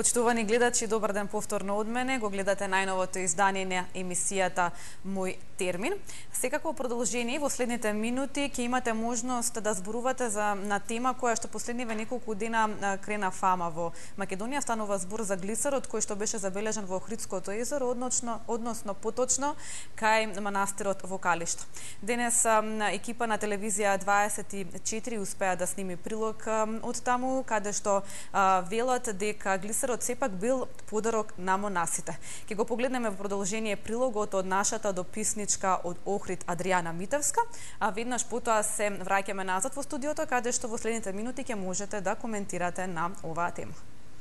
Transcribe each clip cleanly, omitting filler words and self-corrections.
Почитувани гледачи, добар ден повторно од мене. Го гледате најновото издание на емисијата Мој термин. Секако продолжение во следните минути ќе имате можност да зборувате на тема која што последниве неколку дена крена фама во Македонија. Станува збор за глисерот кој што беше забележан во Охридското езеро, односно поточно кај манастирот во Калиште. Денес екипа на телевизија 24 успеа да сними прилог од таму, каде што велат дека глисерот сепак бил подарок на монасите. Ќе го погледнеме во продолжение прилогот од нашата дописничка од Охрид Адријана Митевска, а веднаш потоа се враќаме назад во студиото, каде што во следните минути ќе можете да коментирате на оваа тема.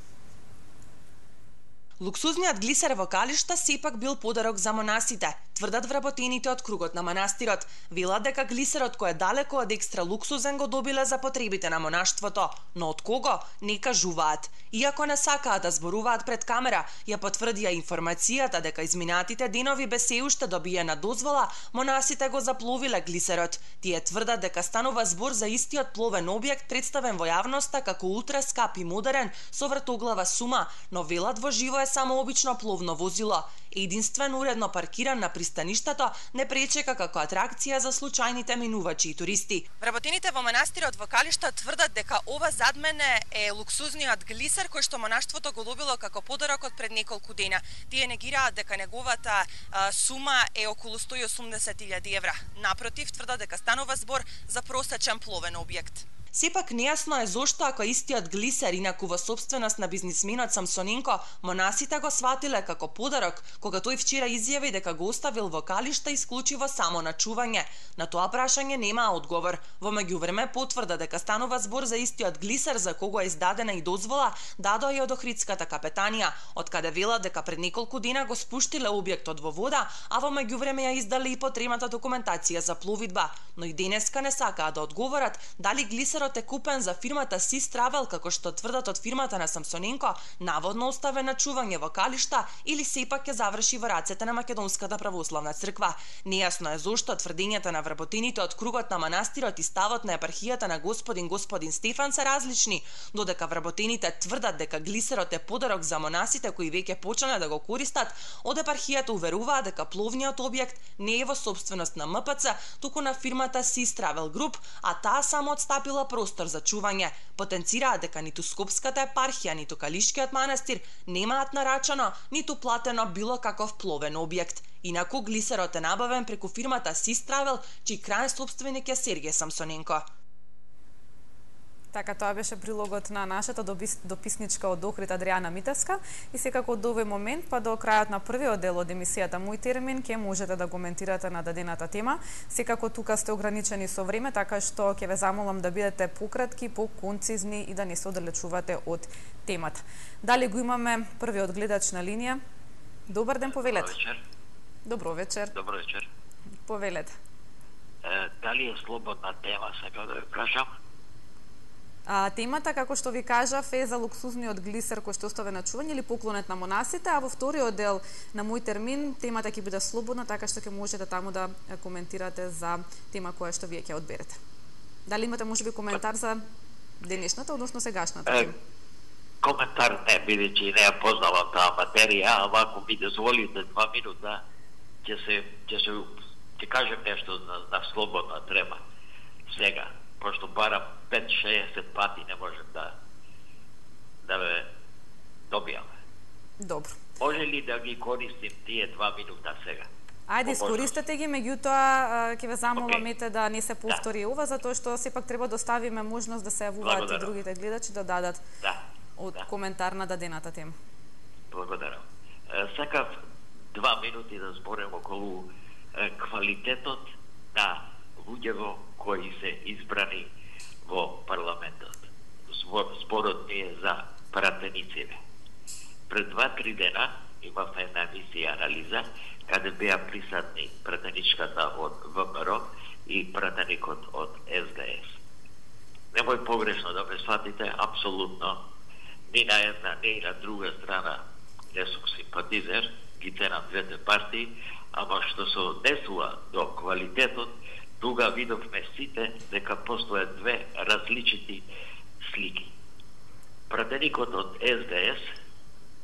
Луксузниот глисер во Калиште сепак бил подарок за монасите, тврдат вработените од кругот на манастирот. Велат дека глисерот кој е далеко од екстра луксузен го добиле за потребите на монаштвото, но од кого не кажуваат. Иако не сакаат да зборуваат пред камера, ја потврдија информацијата дека изминатите денови без се уште добиена дозвола, монасите го запловиле глисерот. Тие тврдат дека станува збор за истиот пловен објект представен во јавноста како ултра скап и модерен со вртоглава сума, но велат во живо е само обично пловно возило. Единствен уредно паркиран на пристаништето не пречека како атракција за случајните минувачи и туристи. Вработените во манастирот во Калиште тврдат дека ова зад мене е луксузниот глисер кој што монаштвото го добило како подарок од пред неколку дена. Тие негираат дека неговата сума е околу 180.000 евра. Напротив, тврдат дека станува збор за просечен пловен објект. Сепак нејасно е зошто ако истиот глисер инаку во собственост на бизнисменот Самсоненко, монасите го сватиле како подарок, кога тој вчера изјави дека го оставил во Калиште исклучиво само на чување. На тоа прашање нема одговор. Во меѓувреме потврда дека станува збор за истиот глисер за кого е издадена и дозвола, дадоа и од Охридската капетанија, од каде велат дека пред неколку дена го спуштиле објектот во вода, а во меѓувреме ја издале и потребната документација за пловидба. Но и денеска не сакаат да одговорат дали глисер е купен за фирмата Сис Травел, како што тврдат од фирмата на Самсоненко, наводно оставен на чување во Калиште или сепак ќе заврши во рацете на Македонската православна црква. Нејасно е зошто тврдењата на вработените од кругот на манастирот и ставот на епархијата на господин Стефан се различни, додека вработените тврдат дека глисерот е подарок за монасите кои веќе почнале да го користат, од епархијата уверуваат дека пловниот објект не е во собственост на МПЦ, туку на фирмата Сис Травел Груп, а таа само отстапила простор за чување. Потенцираат дека ниту Скопската епархија, ниту Калишкиот манастир немаат нарачано, ниту платено било каков пловен објект. Инаку глисерот е набавен преку фирмата Сис Травел, чиј крајен собственик е Сергеј Самсоненко. Така, тоа беше прилогот на нашата дописничка од Охрид Адријана Митевска и секако од овој момент па до крајот на првиот дел од емисијата Мој термин ќе можете да коментирате на дадената тема. Секако тука сте ограничени со време, така што ќе ве замолам да бидете пократки, поконцизни и да не се оддалечувате од темата. Дали го имаме првиот гледач на линија? Добар ден, повелете. Добро вечер. Добро вечер. Повелете. Дали е слободна тема, сега да ја кажам? Темата, како што ви кажав, е за луксузниот глисер кој што оставе на чување или поклонет на монасите, а во вториот дел на Мој термин темата ќе биде слободна, така што ќе можете таму да коментирате за тема која што вие ќе одберете. Дали имате можеби коментар за денешната, односно сегашната тема? Коментар не, бидејќи не ја познавам таа материја, ама ако ми дозволите 2 минута, ќе кажем нешто на слободна тема. Сега, пошто барам 5-60 пати не можем да ве добијаме. Добро. Може ли да ги користим тие 2 минута сега? Ајде, искористете ги, меѓутоа ќе ве замолам да не се повтори ова, затоа што сепак треба да оставиме можност да се јавуваат и другите гледачи да дадат коментар на дадената тема. Благодарам. Сакав 2 минути да зборам околу квалитетот на луѓето кои се избрани во парламентот. Зборот не е за пратениците. Пред 2-3 дена имавме една емисија анализа каде беа присатни пратеничката од ВМРО и пратеникот од СДС. Немој погрешно да ме сватите, апсолутно ни на една, ни на друга страна не сум симпатизер, ги ценам двете партии, ама што се однесува до квалитетот, тука видовме сите дека постојат две различити слики. Пратеникот од СДС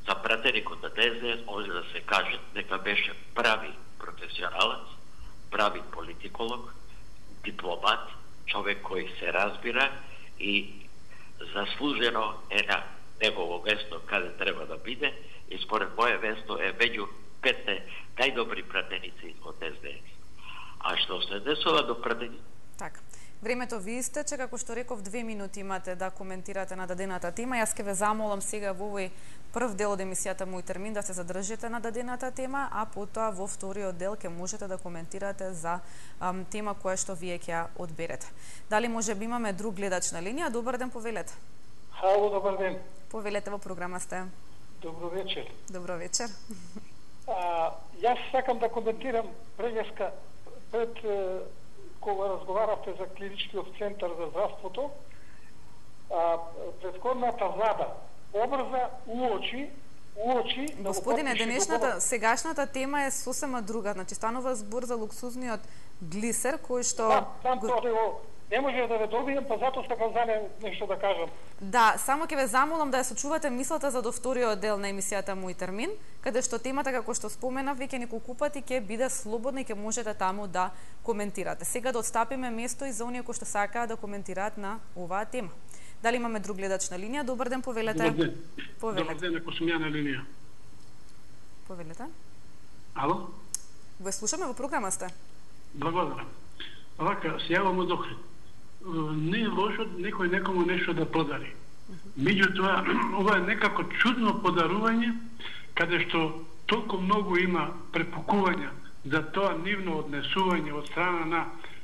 за пратеникот на ДСДС може да се каже дека беше прави професионалец, прави политиколог, дипломат, човек кој се разбира и заслужено е на негово место каде треба да биде и според моје место е меѓу 5 најдобри пратеници од СДС. А што се десува до пратеници? Така. Времето ви истече, како што реков, 2 минути имате да коментирате на дадената тема. Јас ќе ве замолам сега во овој прв дел од емисијата Мој термин да се задржите на дадената тема, а потоа во вториот дел ќе можете да коментирате за тема која што вие ќе ја одберете. Дали може би имаме друг гледач на линија? Добар ден, повелете. Ало, добар ден. Повелете, во програма сте. Добро вечер. Добро вечер. Јас сакам да коментирам преска пред кога разговаравте за клиничкиот центар за здравството. Претходната влада обрза уочи Господине, денешната, сегашната тема е сосема друга. Значи, станува збор за луксузниот глисер, кој што... Не може да ве добием, па затоа сакам за нешто да кажам. Да, само ќе ве замолам да ја сочувате мислата за до вториот дел на емисијата Мој термин, каде што темата, како што споменав, веќе неколку пати ќе биде слободна и ќе можете таму да коментирате. Сега да отстапиме место и за оние кои што сакаат да коментираат на оваа тема. Дали имаме друг гледач на линија? Добар ден, повелете. Добар ден. Добар ден, ако сум ја на линија. Повелете. Ало? Ве слушаме, во програма сте. Благодарам. Вака, се јавам од Охрид. Не е лошо некој некому нешто да подари. Меѓутоа, ова е некако чудно подарување, каде што толку многу има препукувања за тоа нивно однесување од страна на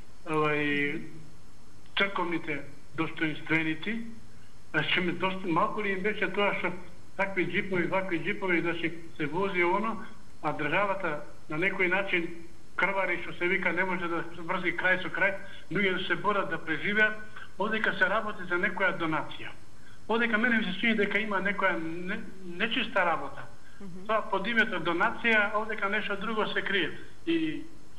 црковните достоинственици, што ме доста малку ли им беше тоа што такви джипови да се вози оно, а државата на некој начин крвари што се вика не може да врзи крај со крај, луѓе да се борат да преживеат, одека се работи за некоја донација. Одека мене ми се чини дека има некоја нечиста работа. Тоа под името донација, одека нешто друго се крие. И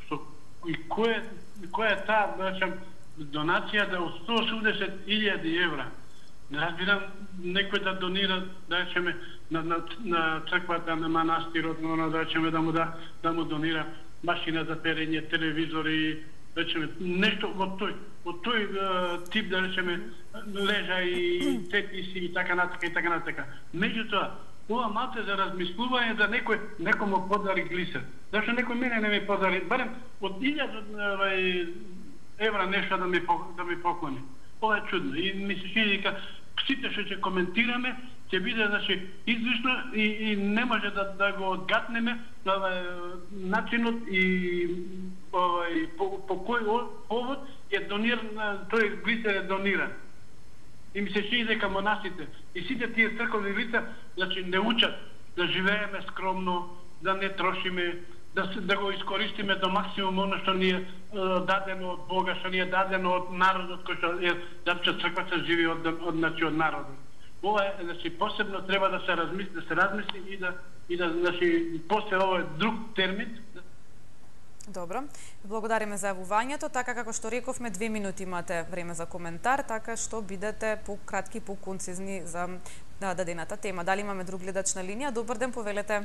која е таа, да речем, донација да од 180.000 евра? Не разбирам некој да донира, да речеме, на црквата, на манастирот, да речеме да му донира машина за перење, телевизори, речеме, нешто од тој тип, да речеме, лежа и теписи и така натака. Меѓутоа, ова малце за размислување да некому подари глисер. Зашто некој мене не ми подари, барем од 1000 евра нешто да ми поклони. Ова е чудно и ми се чини дека сите што ќе коментираме ќе биде излишно и не може да го одгатнеме начинот и по кој повод е дониран, тој глисер е дониран. И ми се чини дека монасите и сите тие црковни лица не учат да живееме скромно, да не трошиме, да го искористиме до максимум оно што ни е дадено од Бога, што ни е дадено од народот, кој што е црквата живи од народот. Ова е, посебно треба да се размисли и да после ова друг термин. Добро. Благодариме за јавувањето. Така како што рековме, 2 минути имате време за коментар, така што бидете пократки, поконцизни за дадената тема. Дали имаме друг гледач на линија? Добар ден, повелете.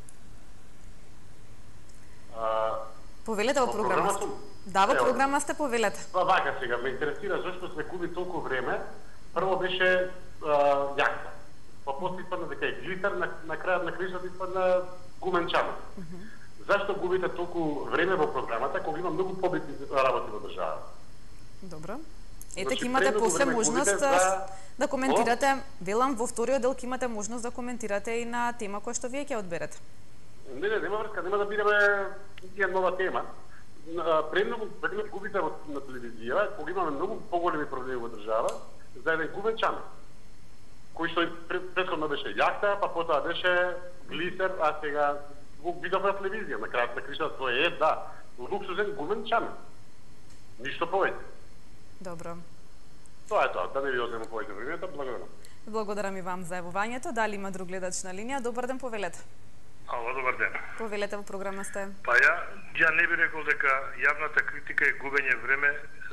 Повелете во програма сте. Да, во програма сте, повелете. Вака сега, ме интересира зашто сме губи толку време. Прво беше јахта. Па после испадна дека е глитер, на крајот на кришот испадна гуменчанот. Зашто губите толку време во програмата, кога има многу побитни работи во државата? Добро. Ете, ќе имате после можност да коментирате, велам, во вториот дел ќе имате можност да коментирате и на тема која што вие ќе одберете. Не, нема врска, нема да бидеме нова тема. Премногу губите на телевизија, кога имаме многу поголеми проблеми во држава, за еден губенчан, кој што претходно беше јахта, па потоа беше глисер, а сега го видов на телевизија, на крајот на кришот тоа е, да, луксузен губенчан. Ништо повеќе. Добро. Тоа е тоа, да не ви одземам повеќе времето, благодарам. Благодарам и вам за јавувањето. Дали има друг гледач на линија? Добар ден, повелете. Ало, добар ден. Повелете, во програма сте. Па ја не би рекол дека јавната критика е губење време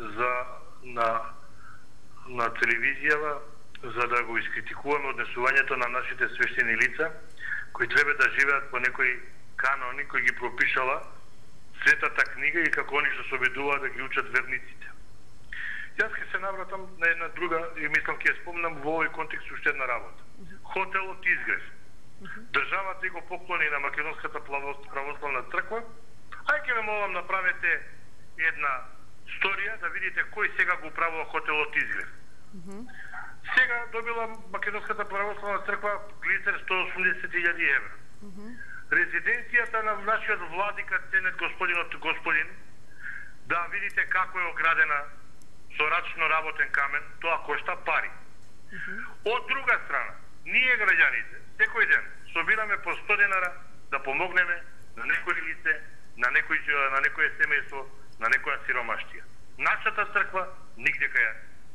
на телевизија за да го искритикуваме однесувањето на нашите свештени лица кои треба да живеат по некои канони кои ги пропишала Светата книга и како они што се обидуваат да ги учат верниците. Јас ќе се навратам на една друга и мислам ќе спомнам во овој контекст уште една работа. Хотелот Изгрев. Државата го поклони на Македонската православна црква. Ај ќе ме молам направете една сторија да видите кој сега го управува хотелот Изгрев. Сега добила Македонската православна црква глисер 180.000 евра. Резиденцијата на нашиот владика ценет господин, да видите како е оградена со рачно работен камен, тоа кошта пари. Од друга страна, ние граѓаните секој ден собираме по 100 денара да помогнеме на некој лице, на некој семејство, на некоја сиромаштија. Нашата црква нигде кај.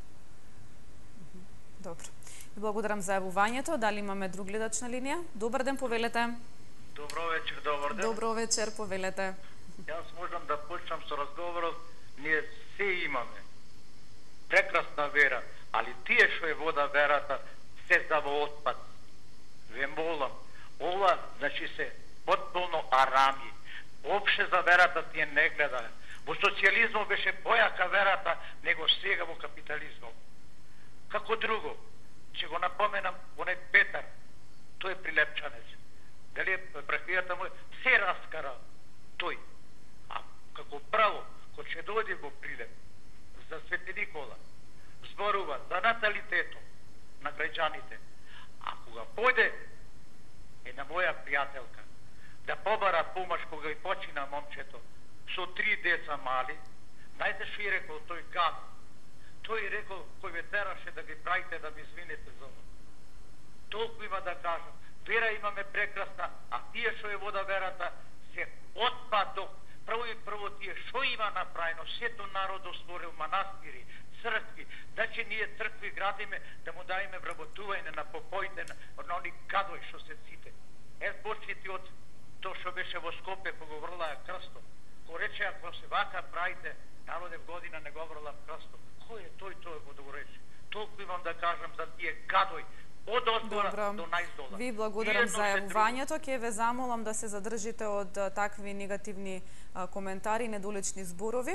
Добро. Благодарам за јавувањето. Дали имаме друг гледач на линија? Добар ден, повелете. Добро вечер, добар ден. Добро вечер, повелете. Јас можам да почнам со разговорот. Ние се имаме прекрасна вера, али тие што е вода верата се за во отпад. Ве молам, ова значи се потполно арами. Опше за верата тие не гледа. Во социјализмот беше појака верата него сега во капитализмот. Како друго, ќе го напоменам оне Петар, тој е прилепчанец. Дали братијата му се раскара тој. А како право, кој ќе дојде во Прилеп за Свети Никола, зборува за наталитетот на граѓаните. А кога појде една моја пријателка да побара помош кога и почина момчето со 3 деца мали, знаете што и рекол тој гад? Тој рекол кој ве тераше да ги правите да ми извините за ovo. Толку има да кажам. Вера имаме прекрасна, а тие што е вода верата се отпадок. Прво тие што има направено, сето народот створил манастири, цркви, значи ние цркви градиме да му дајме вработување на попоите на они гадои што се ците. Почнити од тоа што беше во Скопје кога го врлаа крстот. Кој рече ако се вака правите, народе в година не го врлам крстот. Кој е тој го да го рече? Толку имам да кажам за тие гадои. Од одбора до најздола. Ви благодарам за јавувањето. Ќе ве замолам да се задржите од такви негативни коментари и недолични зборови.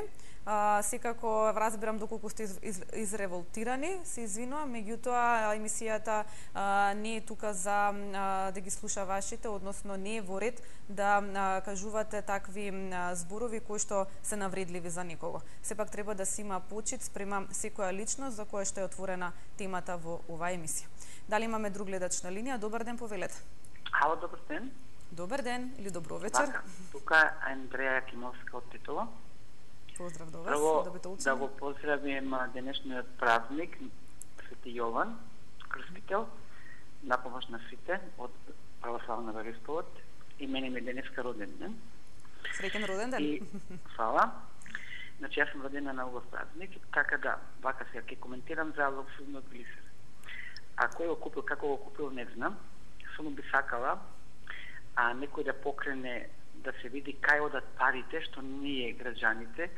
Секако разбирам доколку сте изреволтирани, се извинувам, меѓутоа емисијата не е тука за да ги слуша вашите, односно не е во ред да кажувате такви зборови кои што се навредливи за некого. Сепак треба да се има почит спрема секоја личност за која што е отворена темата во оваа емисија. Дали имаме друг гледач на линија? Добар ден, повелете. Ало, добар ден. Добар ден или добро вечер. Така, тука е Андреја Кимовска од Титола. Поздрав до вас. Прво да го поздравим денешниот празник Свети Јован, крстител, на помош на сите од православна вероисповед. И мене ми денеска роден ден. Среќен роден ден. И фала. Значи јас сум родена на овој празник, така да, вака сега ќе коментирам за луксузниот глисер. А кој го купил, како го купил, не знам. Само би сакала некој да покрене да се види кај одат парите што ние граѓаните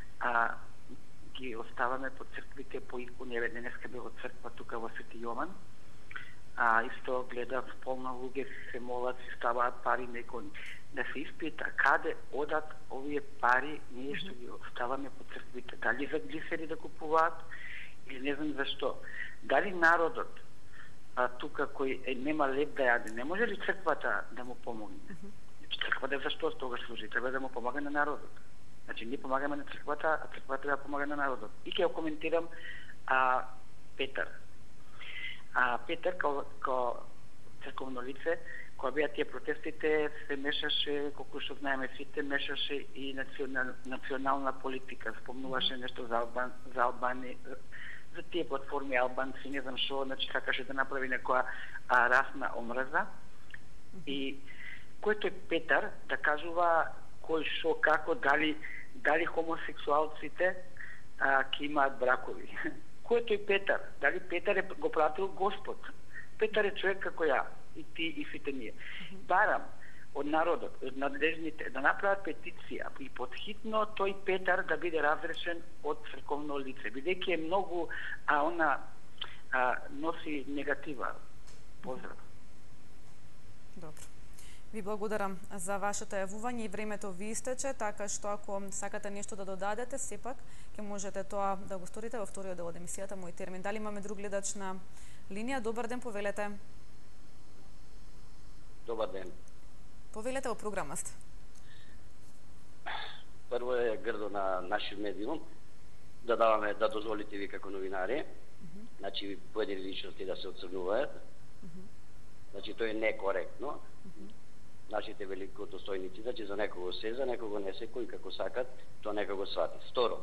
ги оставаме по црквите, по икони. Денеска бе во црква тука во Свети Јован. Исто гледав полно луѓе се молат, се ставаат пари на икони. Да се испита каде одат овие пари ние што ги оставаме по црквите. Дали за глисери да купуваат или не знам зашто. Дали народот тука кој нема леп да јаде, не може ли црквата да му помогне? Црквата зашто тогаш служи? Треба да му помага на народот. Значи, ние помагаме на црквата, а црквата треба да помага на народот. И ќе коментирам Петар. Петар, као црковно лице, кога беа тие протестите, се мешаше, колку што знаеме сите, мешаше и национална политика. Спомнуваше нешто за Албанија, за тие платформи албанци, не знам што, значи сакаше да направи некоја расна омрза. И кој тој Петар да кажува кој шо, како, дали хомосексуалците ќе имаат бракови. Кој тој Петар? Дали Петар го пратил Господ? Петар е човек како ја, и ти, и сите ние. Барам од народот, од надлежните, да направат петиција и подхитно тој Петар да биде разрешен од црковно лице, бидејќи е многу носи негатива. Поздрав. Добро. Ви благодарам за вашето јавување и времето ви истече, така што ако сакате нешто да додадете, сепак ќе можете тоа да го сторите во вториот дел од емисијата Мој термин. Дали имаме друг гледач на линија? Добар ден, повелете. Добар ден. Повелете, во програма сте. Прво е грдо на нашиот медиум да дозволите ви како новинари, значи поедини личности да се отцрнуваат. Значи тоа е некоректно. Нашите великодостојници, значи за некого се, за некого не се, кој како сакат, тоа нека го свати. Второ,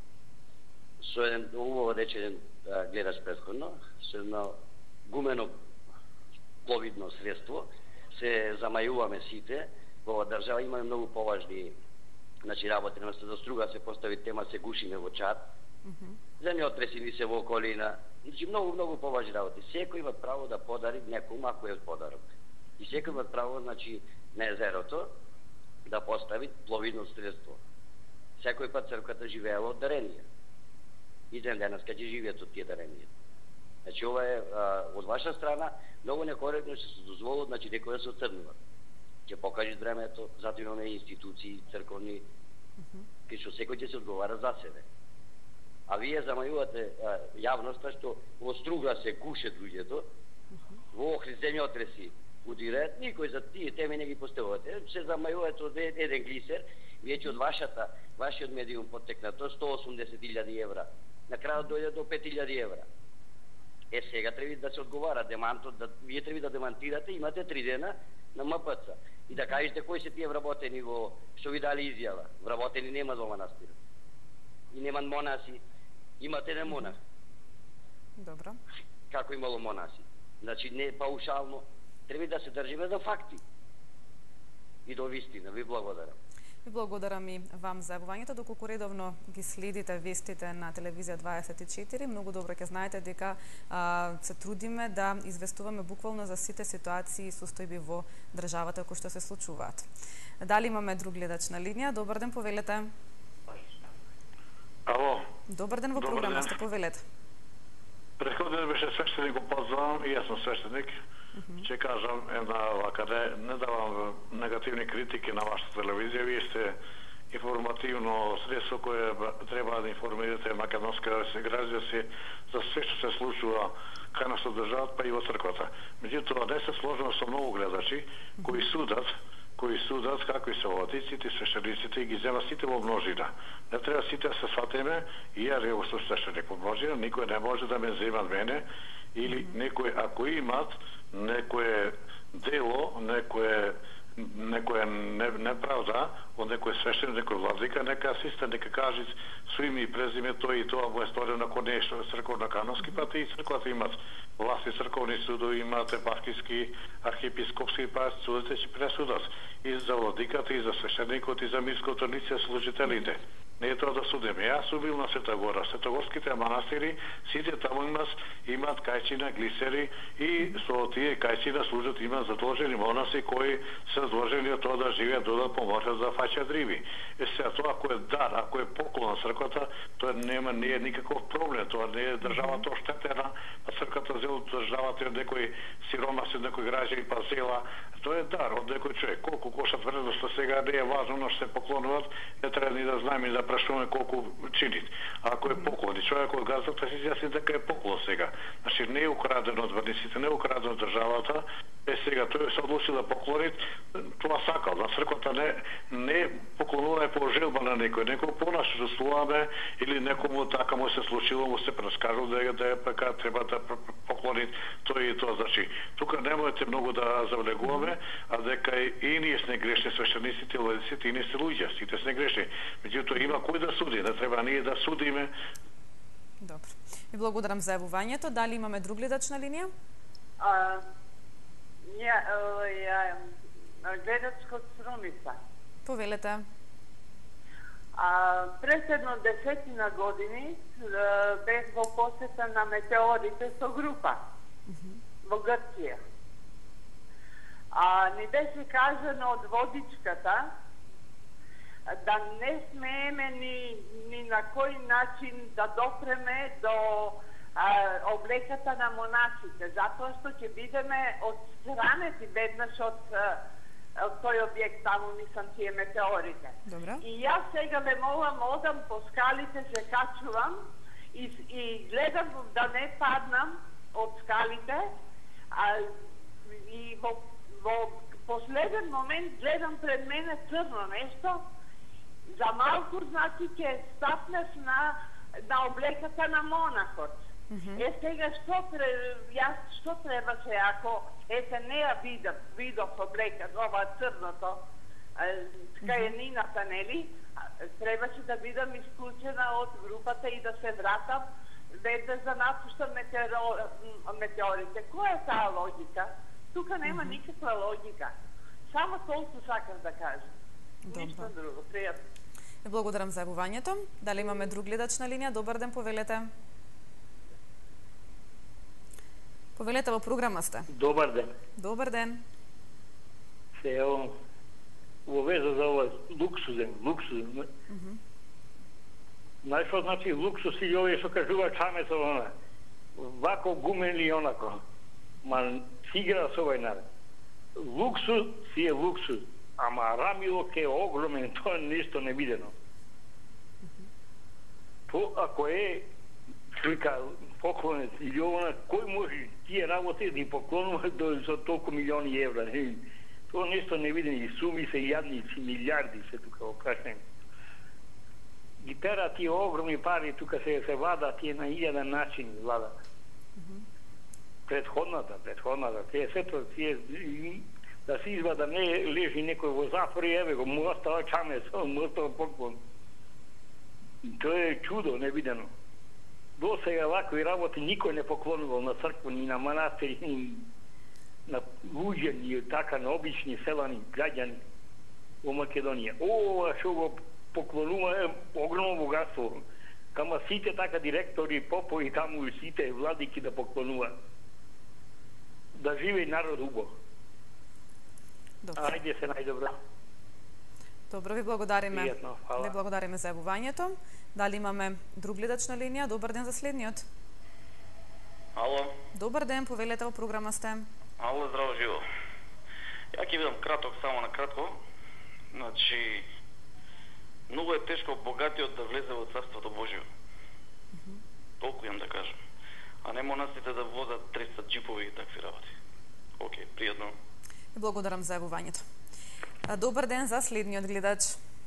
со еден убаво рече еден гледач претходно, со едно гумено пловидно средство, се замајуваме сите, во држава имаме многу поважни работи, наместо да струга се постави тема, се гушиме во чат, земјотреси ни се во околина, значи многу поважни работи. Секој има право да подари некому ако е подарок. И секој има право, значи, на езерото да постави пловидно средство. Секој пат црквата живеела од даренија. И ден денес ќе живеат од тие даренија. Значи, ова е од ваша страна многу некоректно што се дозволува, значи, некој да се оцрнува. Ќе покаже времето, затоа имаме институции, црковни, кај што секој ќе се одговара за себе. А вие замајувате јавноста што во струга се гушат луѓето, во Охрид земјотреси удираат, никој за тие теми не ги поставувате. Се замајувате од еден глисер, вие од вашиот медиум потекнато 180.000 евра. На крајот дојде до 5.000 евра. Сега треба да се одговара демантот, вие треба да демантирате, имате 3 дена на МПЦ и да кажете кои се тие вработени во што ви дали изјава. Вработени нема во манастирот. И нема монаси. Имате еден монах. Добро. Како имало монаси. Значи не паушално, треба да се држиме за факти. И до вистина. Ви благодарам. Ви благодарам и вам за јавувањето. Доколку редовно ги следите вестите на телевизија 24, многу добро ќе знаете дека се трудиме да известуваме буквално за сите ситуации и состојби во државата кои што се случуваат. Дали имаме друг гледач на линија? Добар ден, повелете. Ало. Добар ден, во програма сте, повелете. Претходен беше свештеник, го познавам и јас сум свештеник. Ќе кажам не давам негативни критики на вашата телевизија. Вие сте информативно средство кое треба да информирате македонските граѓани за се што се случува кај нас во државата, па и во црквата. Меѓутоа не се сложено со многу гледачи кои судат какви се оватиците и свештениците и ги земат сите во множина. Не треба сите да се сватиме и ја рево со свештеник во множина, никој не може да ме земат мене или некој ако имат некое дело, некоја неправда од некој свештеник, некој владика, нека асистент, нека каже со име и презиме тој и тоа во историја на нешто црковна канонски, па и црквата имат власти црковни судови, имат епархиски, архиепископски, па судите ќе пресудат и за владиката, и за свештеникот, и за мирското лице служителите. Не е тоа да судиме. Јас сум бил на Света Гора. Светогорските манастири, сите таму имат кајчина, глисери и со тие кајчина служат, имат задолжени монаси кои се задолжени од тоа да живеат додатно може да фаќат риби. Сега тоа ако е дар, ако е поклон на црквата, тоа не е никаков проблем. Тоа не е државата оштетена, па црквата зел државата од некој сиромас, од некој граѓани па зела. Тоа е дар од некој човек. Колку кошат вредноста сега не е важно, но што се поклонуват, не треба ни да знаеме и да прашуваме колку чинит. Ако е поклон, и човекот газата се изјасни дека е поклон сега. Значи не е украдено од верниците, не е украдено од државата, сега тој се одлучил да поклони, тоа сакал. На црквата не поклонува по желба на некој, некој понаш чувствуваме или некому така му се случило, му се прескажал дека треба да поклони тој и тоа. Значи, тука немојте многу да завлегуваме, а дека и ние сме грешни свештениците, владиците, и ние сте луѓе, сите сме грешни. Меѓутоа има кој да суди, не треба ние да судиме. Добро. Ви благодарам за јавувањето. Дали имаме друг гледач на линија? Гледач од Срумица. Повелете. Пред едно 10 години бев во посета на метеорите со група во Грција. Ни беше кажано од водичката да не смееме ни на кој начин да допреме до облеката на монасите, затоа што ќе бидеме одстранети веднаш од тој објект таму, мислам, тие метеорите. Добро. И јас сега ве молам, одам по скалите, се качувам и гледам да не паднам од скалите, и во последен момент гледам пред мене црно нешто. За малку, значи, ќе стапнеш на облеката на монахот. Сега, што требаше, ако, не ја видов облекат, ова црното, кајенината, нели? Требаше да бидам исклучена од групата и да се вратам веднаш да напуштам метеорите. Која е таа логика? Тука нема никаква логика. Само толку сакам да кажам. Ништо друго. Пријатно. Благодарам за јавувањето. Дали имаме друг гледач на линија? Добар ден, повелете. Повелете, во програма сте. Добар ден. Добар ден. Се ево во веза за ова луксузен. Знаеш што значи луксус и овие што кажува чамецо она. Вако гумен или онако. Ма си игра со овој народ. Луксус си е луксус. Ама рамилок е огромен, тоа е нешто невидено. Ако е слика поклонец или она, кој може тие работи да поклонува со толку милиони евра? Тоа нешто невидено и суми се јадници, милиарди се тука во прашање. Ги пера тие огромни пари, тука се влада тие на 1000 начини влада. Предходната, тие сето, тие да се извада, не лежи некој во затвор и еве го, му остава чамец, му остава поклон. Тоа е чудо невидено. До сега вакви работи никој не поклонувал на црква, ни на манастири, ни на луѓе, ни така на обични селани, граѓани во Македонија. Ова што го поклонува е огромно богатство. Кама сите така директори, попови таму и сите владики да поклонува. Да живе народ убаво. Ајде се најдобро. Добро, ви благодариме. Пријатно, фала. Ви благодариме за јавувањето. Дали имаме друг гледач на линија? Добар ден за следниот. Ало. Добар ден, повелете, во програма сте. Ало, здраво живо. Ја ќе бидам краток, само на кратко. Значи, многу е тешко богатиот да влезе во Царството Божјо. Толку имам да кажам. А не монасите да возат 300 джипови и такви работи. Океј, пријатно. Благодарам за јавувањето. Добар ден за следниот гледач.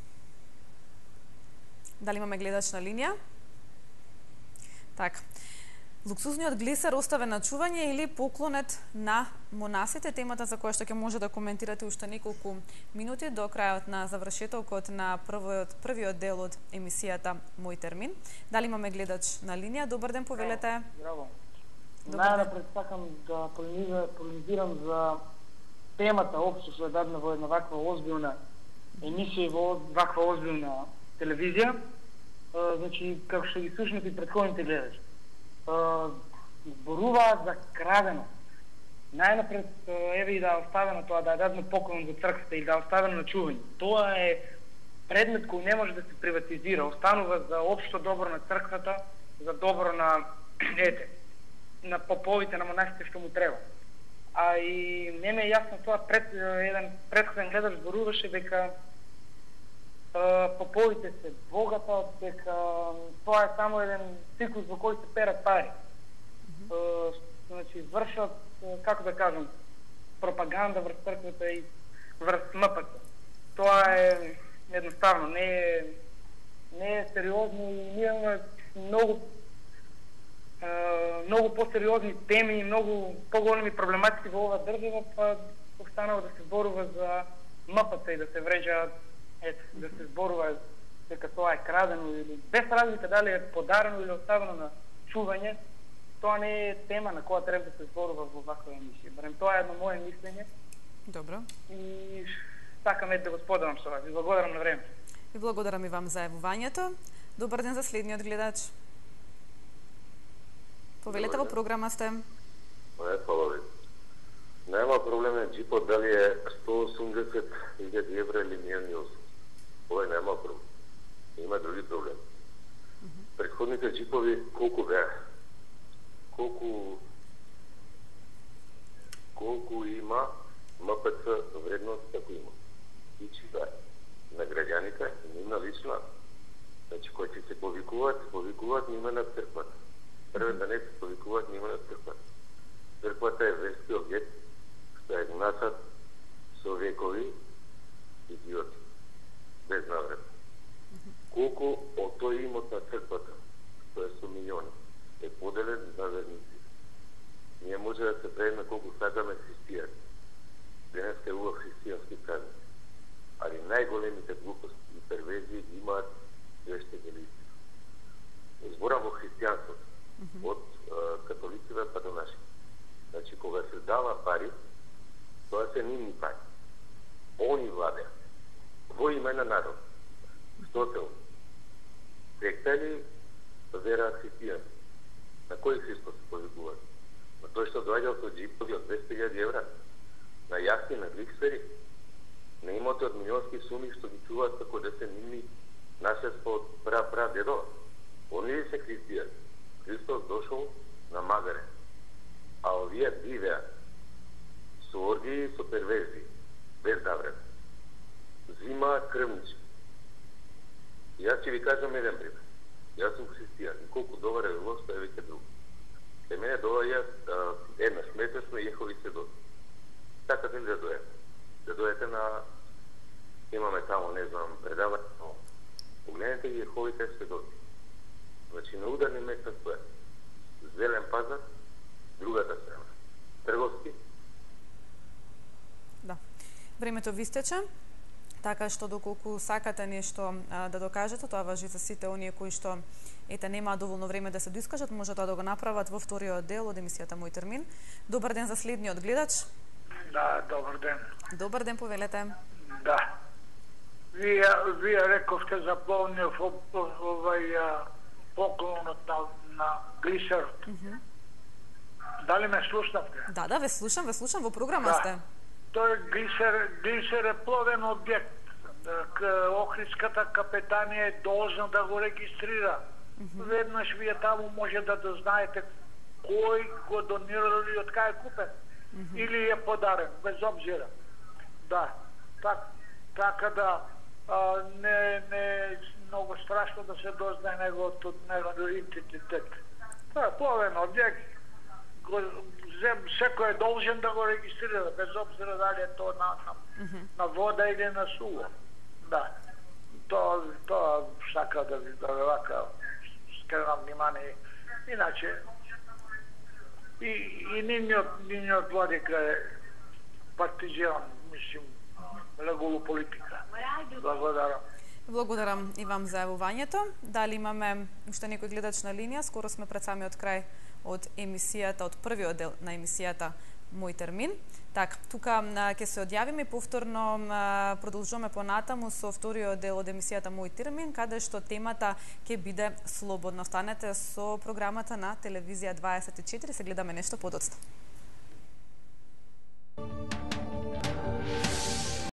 Дали имаме гледач на линија? Така. Луксузниот глисер оставен на чување или поклонет на монасите, темата за која што ќе може да коментирате уште неколку минути до крајот на завршетокот на првиот дел од емисијата Мој термин. Дали имаме гледач на линија? Добар ден, повелете. Здраво. Најнапред сакам да полемизирам за темата општо што е дадена во една ваква озбилна емисија, во ваква озбилна телевизија. Значи, како што ги слушнете и претходните гледачи. Зборуваат за крадено. Најнапред, еве и да оставено тоа, да е дадено поклон за црквата и да оставено на чување. Тоа е предмет кој не може да се приватизира. Останува за општо добро на црквата, за добро на на поповите, на монасите што му треба. А и не ме е јасно тоа, еден претходен гледач зборуваше дека поповите се богата, дека тоа е само еден циклус во кој се перат пари. Значи, вршат, како да кажам, пропаганда врз црквата и врз МПЦ. Тоа е едноставно, не е сериозно и ние имаме многу посериозни теми и многу поголеми проблематики во оваа држава, па останало да се зборува за МПЦ и да се врежа, да се зборува дека тоа е крадено или без разлика дали е подарено или оставено на чување, тоа не е тема на која треба да се зборува во ваква емисија. Барем тоа е едно мое мислење. Добро. И сакам да го споделам со вас. Ви благодарам на време. Ви благодарам и вам за јавувањето. Добар ден за следниот гледач. Повелете, во програма сте. Фала ви. Нема проблем джипот дали е 180.000 евра или милиони. Ова нема проблем. Има други проблеми. Предходните джипови колку беа? Колку има МПЦ вредност ако се повикуваат нима на црквата. Прве да не се повикуваат нима на црквата. Црквата е верски објект, што е гнасат со векови идиоти, без навред. Колку од тој имот на црквата, што е со милиони, е поделен на верници. Ние може да се правиме колку сакаме христијани. Денеска е убав христијански празник. Али најголемите глупости и перверзии имаат свештеници. Зборам во христијанството, од католиците па до наши. Значи, кога се дава пари, тоа се нивни пари. Они владеат. Во име на народ. Што се? Секта ли вера христијани? На кој Христос се повикуваат? На тој што доаѓал со джипови од 200.000 евра? На јахти, на гликсфери? На имоти од милионски суми што ги чуваат како да се нивни наследство од пра-дедо? Они ли се христијани? Христос дошол на магаре, а овие дивеат со оргии и со перверзии, без навред. Зимаат крвнички. Јас ќе ви кажам еден пример. Јас сум христијан и колку добар е лош, тоа е веќе друго. Ке мене доаѓаат еднаш месечно Јехови сведоци. Сакате ли да дојдете? Да дојдете на... Имаме тамо, не знам, предавање, но погледнете Јеховите сведоци. Значи, на ударни места стоја Зелен пазар, другата страна. Трговски. Да. Времето ви истече. Така што доколку сакате нешто да докажете, тоа важи за сите оние кои што немаат доволно време да се доискажат, може тоа да го направат во вториот дел од емисијата Мој термин. Добар ден за следниот гледач. Да, добар ден. Добар ден, повелете. Да. Вие рековте за Пловниов поклонот на глисерот. Дали ме слушнавте? Да, ве слушам во програма сте. Тој глисер е пловен објект. Охридската капетанија е должна да го регистрира. Веднаш вие таму може да дознаете кој го донирал и од кај е купен. Или е подарен, без обзира. Да, така да не е многу страшно да се дознае неговото идентитет. Тоа е пловен објект. Секој е должен да го регистрира, без обзира дали е тоа на вода или на суво. Да. Тоа сака да ви вака скренам внимание. Иначе и нивниот владика е партизијан, мислим, леголу политика. Благодарам. Благодарам и вам за јавувањето. Дали имаме уште некој гледач на линија? Скоро сме пред самиот крај од емисијата, од првиот дел на емисијата Мој термин. Така, тука ќе се одјавиме и повторно продолжуваме понатаму со вториот дел од емисијата Мој термин, каде што темата ќе биде слободно. Останете со програмата на Телевизија 24, се гледаме нешто подоцна.